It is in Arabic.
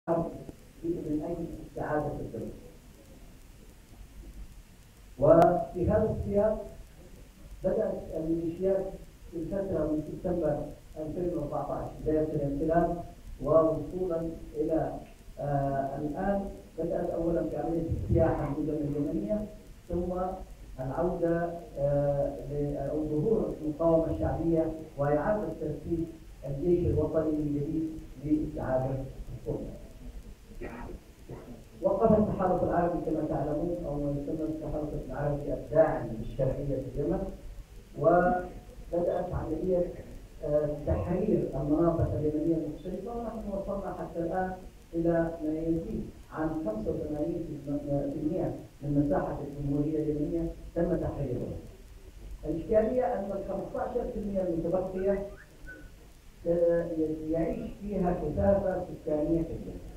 من أجل استعادة الدولة. وفي هذا السياق بدأت الميليشيات في الفترة من سبتمبر 2014 بداية الانقلاب ووصولا إلى الآن بدأت أولا بعملية اجتياح المدن اليمنية، ثم العودة أو ظهور المقاومة الشعبية وإعادة ترتيب الجيش الوطني من جديد لاستعادة السلطة. وقف التحالف العربي كما تعلمون أو ما يسمى التحالف العربي الداعم للشرعية في اليمن، وبدأت عملية تحرير المناطق اليمنية المختلفة، ونحن وصلنا حتى الآن إلى ما يزيد عن 85% من مساحة الجمهورية اليمنية تم تحريرها. الإشكالية أن ال 15% المتبقية يعيش فيها كثافة سكانية كبيرة.